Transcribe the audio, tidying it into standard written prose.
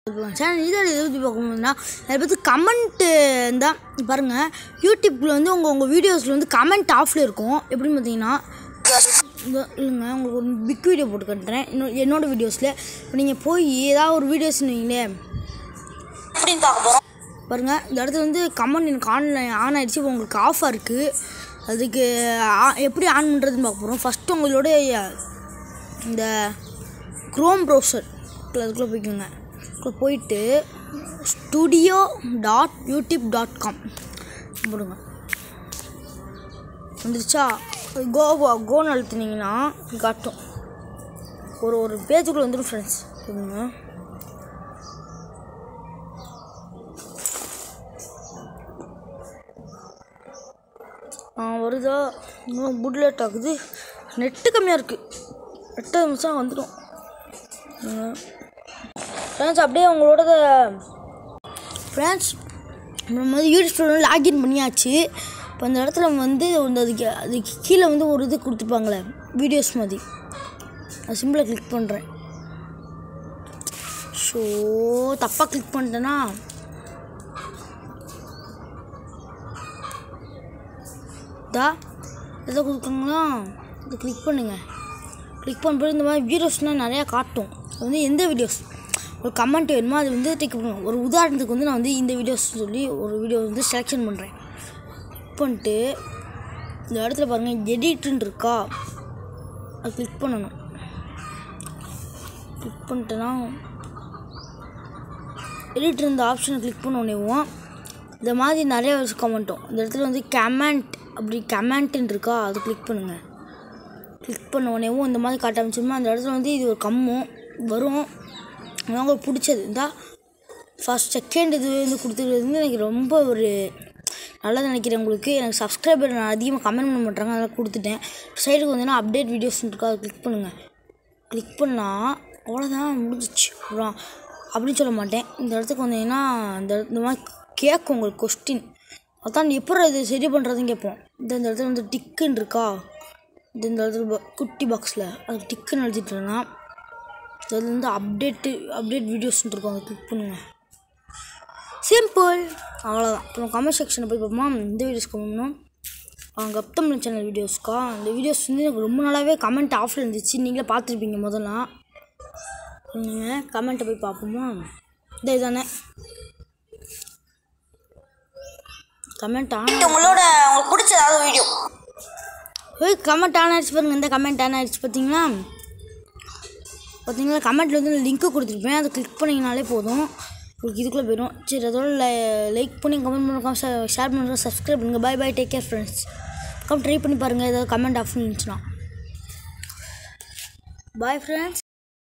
Channel இதில் எதை பற்றி பார்க்கணும்னா அதை பற்றி கமெண்ட்டு தான் பாருங்கள். யூடியூப்பில் வந்து உங்கள் வீடியோஸில் வந்து கமெண்ட் ஆஃபில் இருக்கும். எப்படின்னு பார்த்தீங்கன்னா இல்லைங்க, உங்களுக்கு ஒரு பிக் வீடியோ போட்டு காட்டுறேன். என்னோடய வீடியோஸில் இப்போ நீங்கள் போய் ஏதாவது ஒரு வீடியோஸ்னு வைங்களேன் எப்படின்னு பார்க்க போகிறோம் பாருங்கள். இந்த இடத்துல வந்து கமெண்ட் எனக்கு ஆன் ஆகிடுச்சு. இப்போ உங்களுக்கு ஆஃபாக இருக்குது. அதுக்கு எப்படி ஆன் பண்ணுறதுன்னு பார்க்க போகிறோம். ஃபஸ்ட்டு உங்களோட இந்த க்ரோம் ப்ரௌசர் அதுக்குள்ளே போய்க்கோங்க. போயிட்டு studio.youtube.com போடுங்க. வந்துருச்சா? கோன்னு அழுத்துனீங்கன்னா காட்டும். ஒரு பேஜுக்குள்ளே வந்துடும் ஃப்ரெண்ட்ஸ். போடுங்க. வருதா? இன்னும் புட்லெட் ஆகுது. நெட்டு கம்மியாக இருக்குது. 8 நிமிஷம் வந்துடும் ஃப்ரெண்ட்ஸ். அப்படியே உங்களோட ஃப்ரெண்ட்ஸ் நம்ம வந்து யூடியூப் லாகின் பண்ணியாச்சு. இப்போ அந்த இடத்துல வந்து அதுக்கு கீழே வந்து ஒரு இது கொடுத்துருப்பாங்களே வீடியோஸ் மாதிரி, அது சிம்பிளை கிளிக் பண்ணுறேன். ஸோ தப்பாக கிளிக் பண்ணிட்டேன்னா எதை கொடுக்குறாங்களா இது கிளிக் பண்ணுங்கள். கிளிக் பண்ணும்போது இந்த மாதிரி வீடியோஸ்னால் நிறையா காட்டும். அது வந்து எந்த வீடியோஸ் ஒரு கமெண்ட் வேணுமோ அது வந்து டிக் பண்ணுவோம். ஒரு உதாரணத்துக்கு வந்து நான் வந்து இந்த வீடியோஸ் சொல்லி ஒரு வீடியோ வந்து செலெக்ஷன் பண்ணுறேன். கிளிக் பண்ணிட்டு இந்த இடத்துல பாருங்கள் எடிட்டுன்னு இருக்கா, அது கிளிக் பண்ணணும். கிளிக் பண்ணிட்டேன்னா எடிட் இந்த ஆப்ஷனை கிளிக் பண்ணோன்னேவும் இந்த மாதிரி நிறைய விஷயம் கமெண்ட்டும். இந்த இடத்துல வந்து கமெண்ட்டுன்னு இருக்கா, அது கிளிக் பண்ணுங்கள். கிளிக் பண்ண உடனேவும் இந்த மாதிரி காட்ட ஆரம்பிச்சோம்னா அந்த இடத்துல வந்து இது ஒரு கம்மும் வரும். உங்களுக்கு பிடிச்சது இருந்தால் ஃபஸ்ட் செகண்ட் இது வந்து கொடுத்துருக்கிறது வந்து எனக்கு ரொம்ப ஒரு நல்லது நினைக்கிறேன். உங்களுக்கு எனக்கு சப்ஸ்கிரைபர் நான் அதிகமாக கமெண்ட் பண்ண மாட்டாங்க, அதெல்லாம் கொடுத்துட்டேன். சைடுக்கு வந்தீங்கன்னா அப்டேட் வீடியோஸ்ன்னு இருக்கா, அதை கிளிக் பண்ணுங்கள். கிளிக் பண்ணால் அவ்வளோதான் முடிஞ்சிச்சு. அப்புறம் அப்படின்னு சொல்ல மாட்டேன். இந்த இடத்துக்கு வந்தீங்கன்னா இந்த மாதிரி கேட்கும் உங்களுக்கு கொஸ்டின். அதான் எப்போ இது சரி பண்ணுறதுன்னு கேட்போம். இந்த இடத்துல வந்து டிக்குன்னு இருக்கா, இந்த இடத்துல குட்டி பாக்ஸில் அது டிக்குன்னு எழுதிட்டேன்னா அதில் வந்து அப்டேட் வீடியோஸ்ன்னு இருக்கும், அதை கிளிக் பண்ணுங்கள். சிம்பிள், அவ்வளோதான். அப்புறம் கமெண்ட் செக்ஷனை போய் பார்ப்போமா. இந்த வீடியோஸ் கமெண்ட்னா கப்தமிழ் சேனல் வீடியோஸ்க்கா. இந்த வீடியோஸ் வந்து எனக்கு ரொம்ப நாளாகவே கமெண்ட் ஆஃபில் இருந்துச்சு. நீங்களே பார்த்துருப்பீங்க. முதல்ல கமெண்ட்டை போய் பார்ப்போமா. இதானே கமெண்ட் உங்களுக்கு பிடிச்ச ஏதாவது வீடியோ கமெண்ட் ஆன் ஆகிடுச்சு பாருங்கள். இந்த கமெண்ட் ஆன் ஆகிடுச்சு பார்த்தீங்களா. கமெண்ட்டில் வந்து லிங்க்கு கொடுத்துருப்பேன், அதை கிளிக் பண்ணிங்கனாலே போதும், உங்களுக்கு இதுக்குள்ளே போயிடும். சரி, அதோட லைக் பண்ணி கமெண்ட் பண்ணுங்க, ஷேர் பண்ணுங்க, சப்ஸ்கிரைப் பண்ணுங்கள். Bye take care friends. Try பண்ணி பாருங்கள் ஏதாவது கமெண்ட் ஆஃப் இருந்துச்சுன்னா. Bye friends.